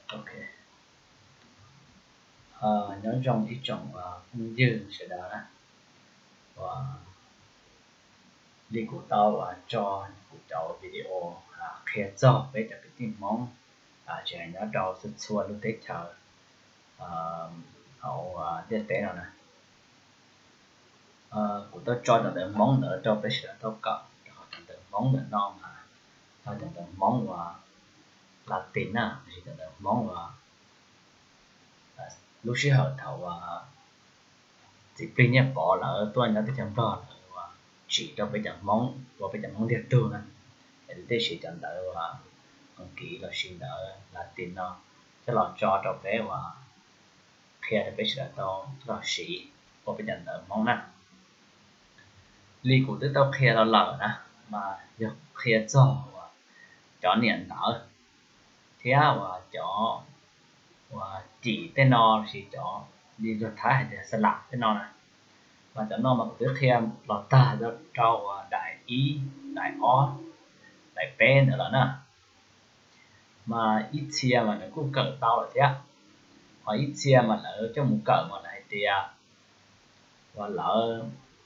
Ok. Nói trong ý trọng cũng dư sẽ đó và đi của tao và cho của tao video khi cho với cái tình mong chỉ nhớ tao xuất xua lúc tết chờ hậu điện tế nào nè của tao cho được món nữa cho bây giờ tao cọ được món nữa non mà tao được món và Latin chỉ được món và lúc xưa họ thầu thì tuy nhiên bỏ lỡ tôi nhớ tới chẳng rõ là chỉ cho bây giờ món và bây giờ món điện tử này để chỉ chẳng đỡ và kỹ là xin đỡ là tin nó cái là cho bé và khi là bây giờ tao là sĩ và bây giờ đỡ món này lý của tao khi là lỡ nè mà giờ khi cho niệm đỡ thế và cho và chỉ tên nó thì cho đi rồi thái để sẽ làm tên nó này và cho nó mà tiếp theo là ta cho đại ý đại ó đại bé nữa là nè mà ít chia mà nó cũng cỡ tao là thế mà ít chia mà ở trong một cỡ mà lại thì và lỡ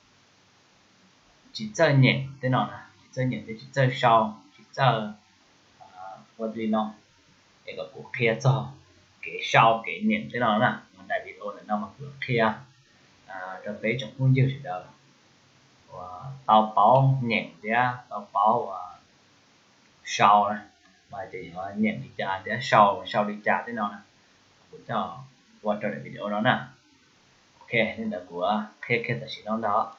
chỉ chơi nhẹ thế nào nè chỉ chơi nhẹ thì chỉ chơi sau chỉ chơi what do nó để có cuộc kia cho cái sau cái nhẹ thế nào nè mà đại video là nó mà cuộc kia cho bé trong khuôn dư thì đâu và tao bảo nhẹ ra tao bảo sau này mà thì họ nhận đi trả để sau đi trả thế nào nè của cho qua trở lại video đó nè ok nên là của khi là chỉ nó đó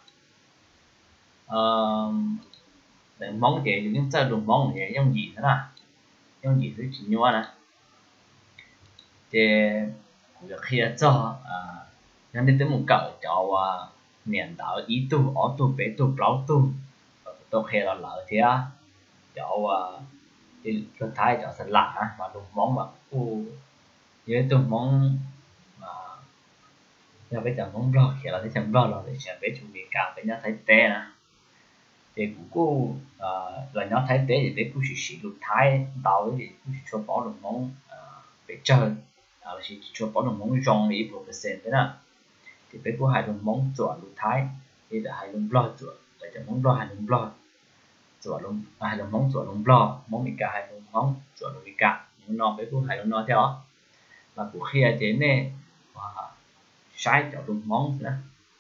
để món gì những chơi dùng món gì giống gì thế nào giống gì thứ chỉ nhau nè thì việc khi cho nên đến tới một cỡ cho miền đảo ý tu ở tu bé tu bảo tu tôi khi là lỡ thì cho thì tôi thấy cho sẽ lạ mà dùng món mà với tôi món mà giờ bây giờ món lo khi là thấy chẳng lo thì sẽ bé chuẩn bị cả với nhau thấy té nè thì cũng là nó thấy té thì bé cũng chỉ được thái tàu thì cũng cho bỏ được món bé chơi chỉ cho bỏ được món rong ý bộ cái sen thế nào thì bé cũng hai được món chọn được thái thì là hai luôn lo chọn để cho món lo hai luôn lo chọn luôn hai là món chọn luôn lo món mì cả hai luôn món chọn luôn mì cả nhưng nó bé cũng hai luôn nó theo là của khi chế này sai cho luôn món nữa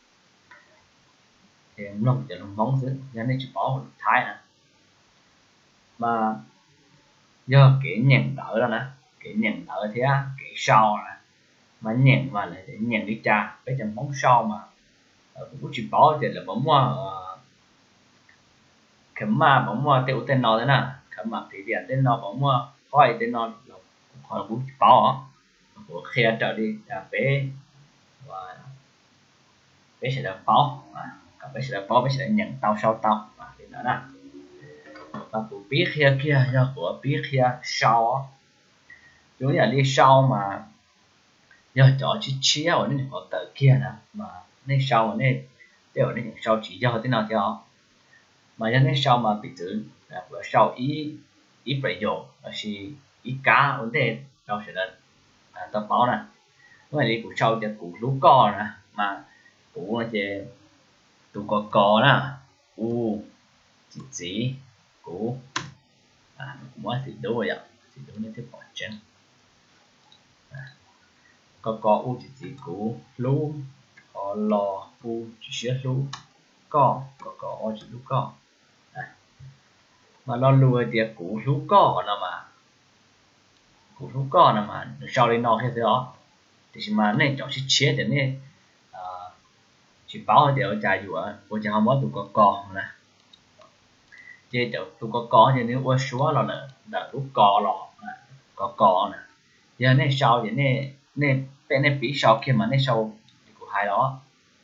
thì nó cho luôn món nữa nên chỉ bỏ một thái nè mà giờ cái nhện đỡ đó nè cái nhện đỡ thế cái sau nè mà nhện mà lại để nhện đi trà bây giờ món sau mà cũng chỉ bỏ thì là bóng khẩm mà bóng tiêu tên nó thế nè khẩm mà thì tiền tên nó bóng hỏi tên nó họ cũng bỏ của khi trở đi bé và bé sẽ được bỏ bé sẽ được bỏ bé sẽ nhận tao sau tao thì đó nè và của biết kia do của biết kia sau giống như là đi sau mà giờ cho chỉ chia ở nên họ tự kia nè mà nên sau nên đều nên sau chỉ do thế nào theo mà cho nên sau mà bị tử là sau ýประโยชน์là ý cá vấn đề sau sẽ là tập báo nè cái này của sau thì của lú co nè mà của về tụ có nè chỉ của cũng thì đúng rồi ạ thì đúng như thế bỏ chân có chỉ của lú họ lò chỉ sửa lú có chỉ lú co mà lo lùi thì của lú co nè mà sau đây nó thế đó thì mà này cho chế để này chỉ báo để ở trại dụ của cha không có tụ có nè chế cho tụ có thì nếu qua số là lúc có nè giờ này sau thì này bên này bị sau khi mà này sau thì của hai đó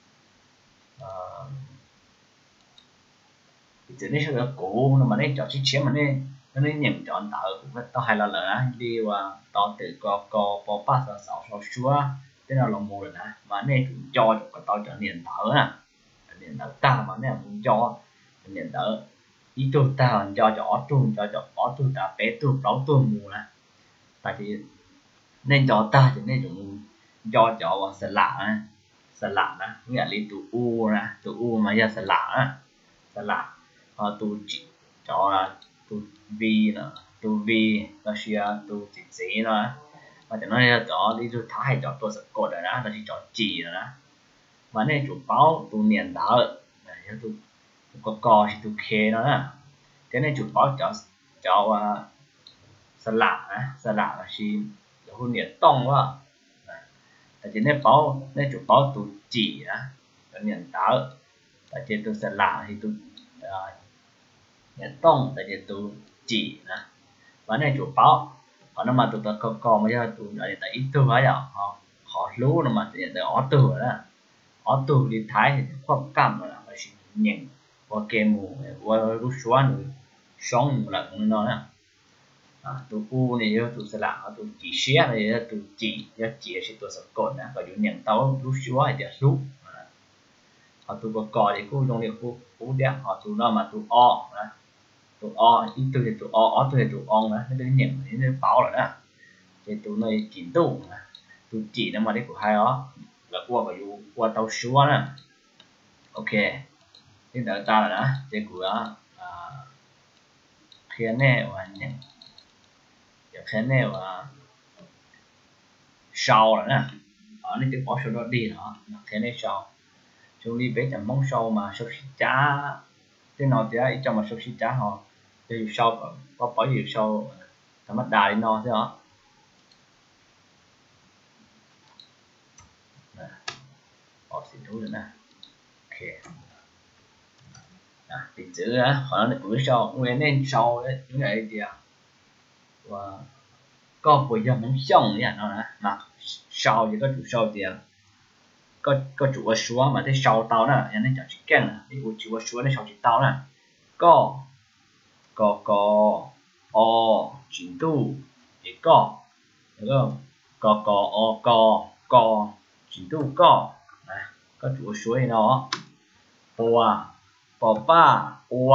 thì này sau đó cũ mà này cho chế mà này nó nhận chọn tạo cũng tao hay là đi và tao tự có bỏ ba sáu số thế nào là mùi nè mà này cũng cho tao cho niệm thở nè niệm thở ta mà này muốn cho niệm thở ý tôi ta cho ó tu ta bé tu bảo tu mù nè tại vì nên cho ta thì nên dùng cho vào sờ lạ nè nghĩa là tụ u nè tụ u mà giờ sờ lạ tụ chỉ cho là tụ vi nè tụ vi là xia tụ chỉ xí nè và cho nó cho đi rồi thái cho tôi sẽ cột rồi đó là chỉ cho chỉ rồi đó và nên chủ báo tụ niệm đỡ để tụ có thì tụ khe nó nè thế nên chủ báo cho sờ lạ là chỉ là hôn niệm tông quá tại chỉ nên chủ báo tụ chỉ á cho niệm đỡ tại chỉ tụ sờ lạ thì tụ niệm tông tại chỉ tụ chỉ nè và nên chủ báo họ nó mà tụi ta còn bây giờ tụi nó tại ít tôi vậy họ lú nó mà để ó từ đó ó từ đi thái thì khoa cảm là phải nhận và kèm mù và lúc xoắn sống là nó nè tụi u này tụi sẽ làm tụi chỉ xé này tụi chỉ sẽ tụi sẽ cột nè và dùng nhận tao lúc xoắn thì lúc họ tụi có thì cũng dùng được cũng đẹp họ tụi nó mà tụi o tụ o ít từ thì tụ o từ thì tụ on nữa nó nhận nó bảo rồi đó thì tụ này chỉnh tụ tụ chỉ nó mà đấy của hai đó là qua tàu số nè ok hiện tại ta là đó thì của khi này và nhận khi này và sau rồi nè ở đây thì có số đó đi đó khi này sau chúng đi biết là món sau mà số chả thế nào thì ai trong mà số chả họ thì sau có bao nhiêu sau thằng mắt đài nó thế đó họ xin thú nữa nè ok thì chữ họ nói là sau nguyên nên sau đấy những cái gì và có bây giờ muốn xong nhỉ nó nè mà sau thì có chủ sau thì có chủ ở số mà thế sau tao nè anh ấy chẳng chỉ kén nè thì chủ ở số này sau chỉ tao nè có o chỉnh tu thì có được không có chỉnh tu có chủ số này nó bỏ ba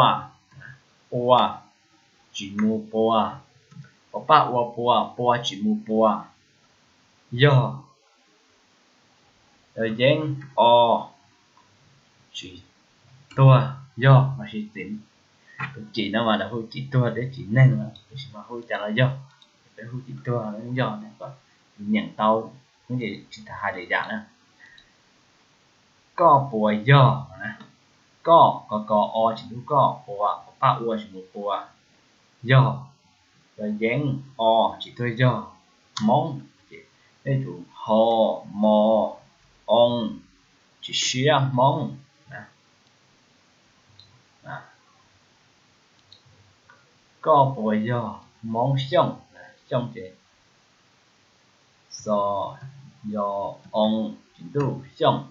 chỉnh mu bỏ ba bỏ chỉnh mu bỏ giờ rồi dán o chỉ tua giờ mà chỉ tính chỉ nó mà là hôi chỉ tua để chỉ nên là chỉ mà hôi chẳng là do để hôi chỉ tua nó do này có nhận tàu cái gì chỉ là hai để dạng nè có bùa do nè có o chỉ đúng có bùa ba u chỉ một bùa do rồi dán o chỉ thôi do món đây chủ hồ mò ông chỉ xía món có bùa do món xong thì do ông chỉ đủ xong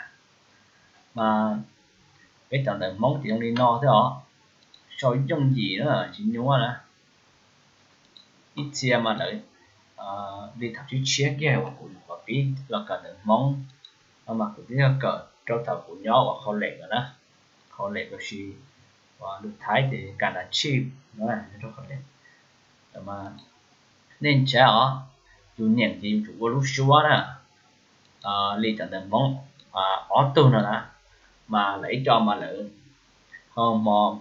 mà cái tầng là món thì ông đi no thế đó so trong gì nữa chỉ nhớ là ít xe mà đợi đi thậm chí chia kia và biết là cả được món mà cũng biết là cỡ trong tàu của nhỏ và kho lệ rồi đó kho lệ của chị và được thái thì cả là chip nó là rất kho lệ mà nên trẻ ở dù nhận thì chủ có lúc xóa nè li tận được món ở từ nữa nè mà lấy cho mà lại mò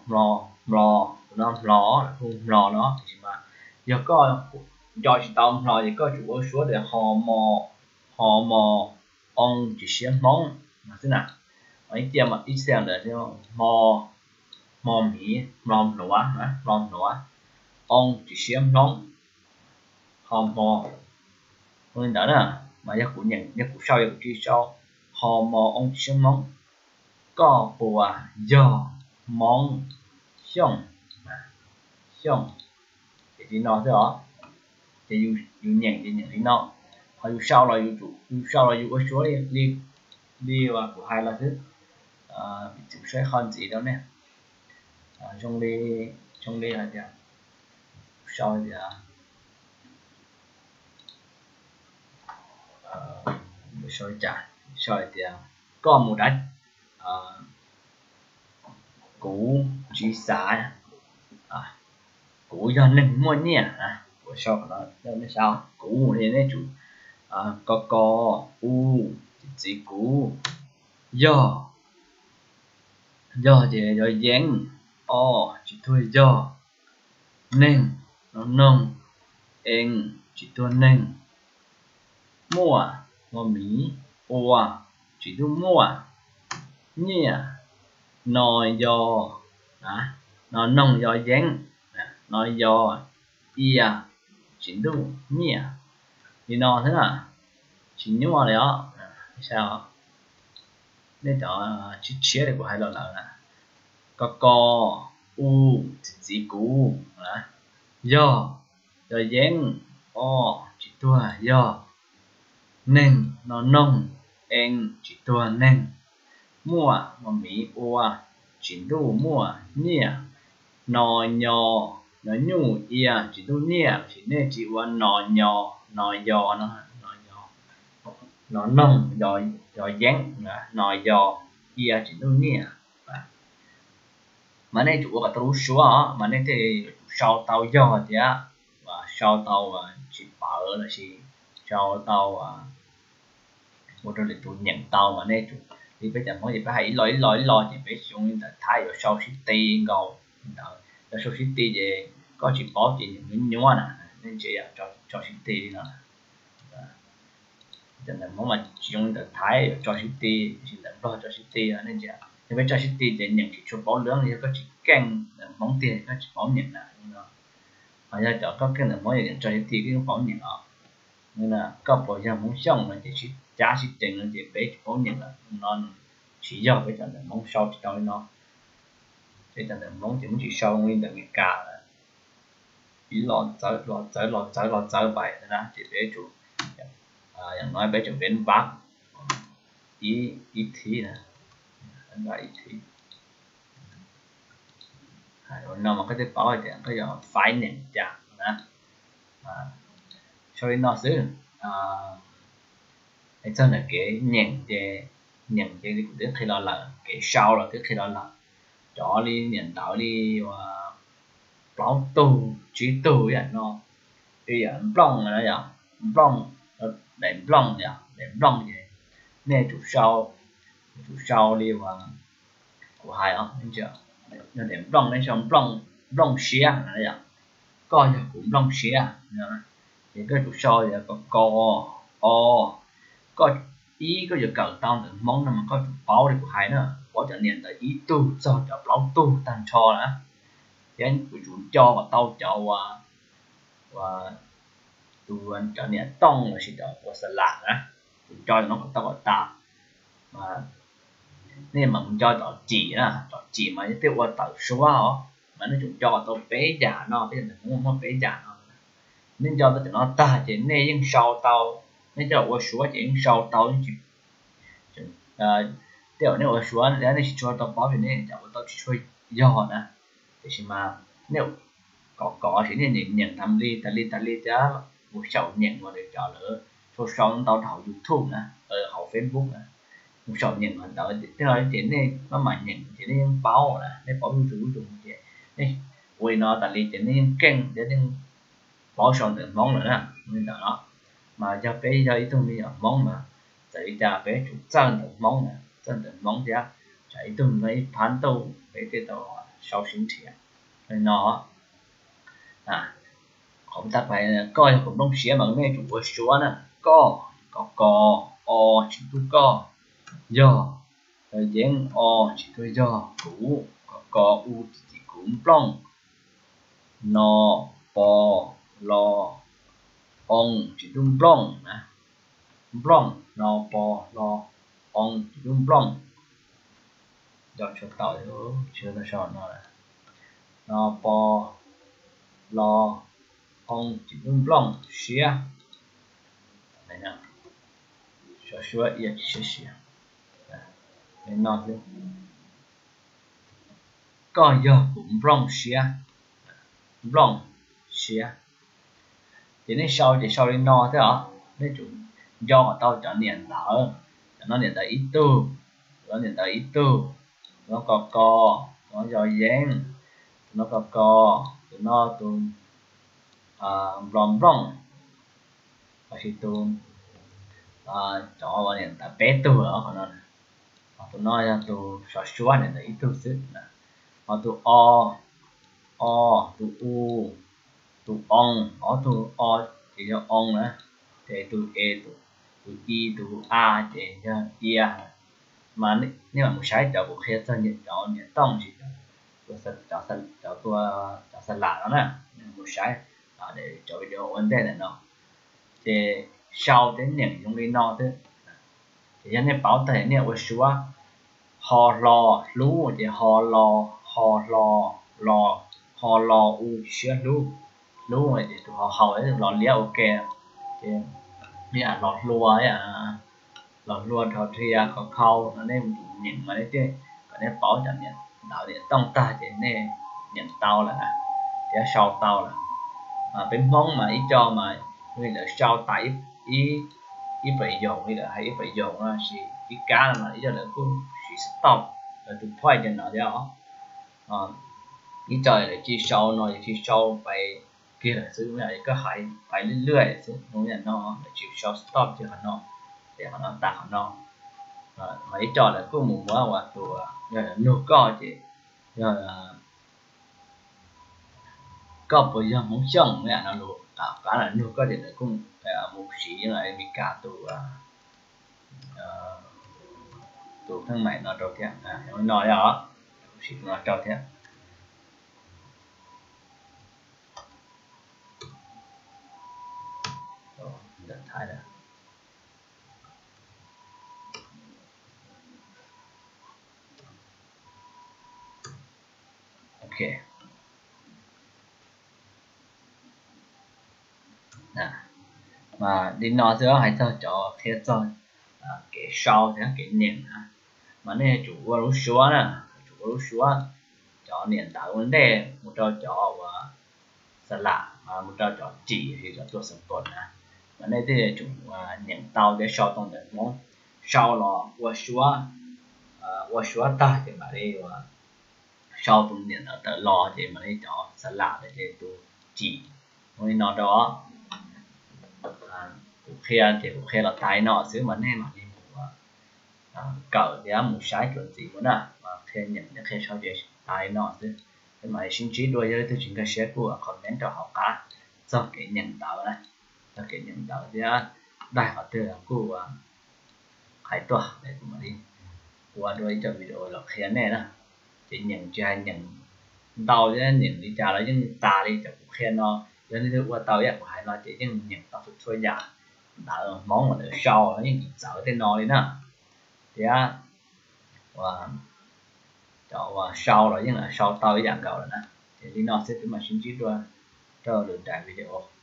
nó thì mà giờ có do chỉ tao rồi thì có chủ ở số để họ mò ông chỉ xem món mà thế nào ấy tiêm mà ít xem để cho mò mì mò nổ ông chỉ xem món họ mò nên đó nè mà giác cụ nhận giác cụ sau giác cụ chi sau họ mò ông chỉ xem món có bùa do món xong thì nó thế đó thì dù nhận thì nó họ dù sau là dù ở số đi và của hai là thứ chủ sẽ hơn gì đó nè trong đi là gì sau thì sau thì có một đất cũ chỉ xã cũ do nên mua nhỉ của sau đó nó sao cú thì nó chủ có u chỉ cú do thì do dáng chỉ thôi do nên nó nông en chỉ thôi nên mua mí chỉ thôi mua nhia nói do nó nông do dáng nói do chỉ thôi nhia thì nó thế nào chỉ nhớ mà đó sao nên đó chỉ chia được của hai lần là có u chỉ cú do dáng chỉ tua do nên nó nông en chỉ tua nên mua mà mỹ chỉ đủ mua nia nó nhỏ nó nhu chỉ đủ nia chỉ nên chỉ quan nó nhỏ nó do nó nông do dáng nó do chỉ đủ nia mà này chủ có trú số mà này thì sau tàu do thì và sau tàu chỉ bảo là gì sau tàu một trong những nhận tàu mà này chủ thì bây giờ mỗi gì phải hãy lỗi thì phải xuống thay vào sau city ngầu đó sau city thì có chỉ có chỉ những nhúa nè nên chỉ cho city đi nữa cho nên mỗi mà dùng thay cho city chỉ là lo cho city nên chỉ thì bây giờ city thì nhận chỉ số bảo lớn thì có chỉ canh món tiền có chỉ bảo nhận là mà giờ cho có cái là mỗi nhận cho city cái bảo nhận nên là có bảo giờ muốn xong là chỉ giá trị tiền là chỉ bé bảo nhận là nó chỉ do bây giờ là món sau chỉ cho nó bây giờ là món chỉ sau nguyên là cái cả là ý lo tới bài đó chỉ bé chủอย่างน้อยไปจนเป็นบักอีทีนะอันว่าอีทีrồi nó mà có thể bảo thì có giờ phải nhận trả nè cho nên nó xứ cái chân là cái nhận thì cũng đến khi đó là cái sau là cái khi đó là cho đi nhận tạo đi và báo tu trí tu vậy nó bây giờ blong là đó blong đèn blong vậy nè chủ sau đi và của hai nên chưa nó đèn blong nên xong blong xía là vậy coi giờ cũng blong xía thì cái chủ sau thì có ý có giờ cần tao được mong là mà có chủ báo đi của hai nữa có trở nên là ý tu cho báo tu tăng cho nữa cái chủ cho và tao cho và tu anh trở nên tông là chỉ đó của sờ lạc á cho nó tao gọi ta mà nên mà mình cho tao chỉ mà tiêu qua tao số mà nó chúng cho tao bé già nó bây giờ mình muốn bé già nó nên cho tao nó ta chỉ nên những sau tao nên cho qua số chỉ những sau tao chỉ tiêu nếu qua số để nó chỉ cho tao báo về nên cho tao chỉ chơi do nè thì mà nếu có thì nên nhận tham ly cha một sầu nhận mà để trả lỡ số sau tao đầu YouTube nè ở hậu Facebook nè một sầu nhận mà đợi cái nói chuyện này nó mà nhận chỉ nên báo nè để báo YouTube dùng vậy đây quay nó ta ly chỉ nên kênh để nên báo sau từng món nữa nè nên đó mà cho bé cho ý tôi bây giờ món mà tại cha bé chủ chân từng món nè chân từng món chứ chạy tôi lấy phán tu để cái tàu sau sinh thiệt nên nó không ta phải coi cũng đông xía mà nghe chủ của số nè có chỉ tôi có do thời gian chỉ tôi do cũ có u chỉ cũng plong no po lo ông chỉ đúng plong nè plong no po lo ông chỉ đúng plong do cho tao chưa có sao nó là no po lo ông chỉ đúng plong xía này nè số ít xía nên nó sẽ có giờ cũng plong xía thì nên sau đi no thế hả nên chúng do tao cho niệm đỡ nó niệm đỡ ít tu nó có do dáng nó có nó tu blom blom và khi tu cho vào điện ta bé tu ở còn nó tu nói là tu sửa xóa này là ít tu sức là họ tu tu u tu ong họ tu thì cho ong nữa thì tu e tu i tu a thì cho ia mà nếu mà một sai cho một khi cho nhận tông thì cho sân lạ đó nè một sai để cho video vấn đề này nó thì sau đến những trong đi nó thế thì anh em bảo thể này với số họ lò lú thì họ lò u chưa lú thì họ hỏi lò lia ok thì như là lọt lúa ấy lọt lúa thọ thia có khâu nó nên nhìn mà đấy chứ còn nếu bảo chẳng nhận đạo điện tông ta thì nên nhận tao là thì sau tao là bên món mà ý cho mà người là sau tại ý phải dùng hay là hay phải dùng thì cái cá mà ý cho là cũng chỉ stop rồi từ thoại cho nó đó ý trời là chỉ sau nó chỉ sau phải kia là thứ này có hay phải lưỡi thứ nó là nó chỉ sau stop cho nó để nó tạo nó mấy trò là có một món hoặc tụi nô co thì là có bây giờ muốn chồng mẹ nó luôn cả là nô co thì là cũng một xí là bị cả tụi thằng mày nó trâu thế nó nói đó xí nó trâu thế được thay rồi ok mà đi nói giữa hay cho thế cho cái sau thế cái niệm mà này chủ của lúc xưa nè chủ của lúc xưa cho niệm tạo vấn đề một trò cho và sẵn lạ một trò cho chỉ thì cho tôi sản tuần mà này thì chủ niệm tạo để sau trong được món sau là của xưa ta thì mà đi và sau tuần niệm ở tờ lò thì mà đi cho sẵn lạ để tôi chỉ mới nói đó khi là tại nó xứ mình em mà đi một cỡ thì một sai chuẩn gì muốn và khi nhận được khi sau về tại nó xứ cái mà xin chỉ đôi với tôi chính cái share của comment cho họ cả do cái nhận tạo này cho cái nhận tạo thì đại họ từ của hải tòa để mà đi qua đôi cho video là khi này nè chỉ nhận cho anh nhận tàu chứ nhận đi trả lại nhưng ta đi cho khen nó cho nên qua tàu của hải nó chỉ nhưng nhận tàu thực thôi giả đã món mà để sau nó những sợ thế nói nè thì và cho sau rồi nhưng là sau tao với dạng cầu rồi nè thì nó sẽ mà xin chỉ cho được đại video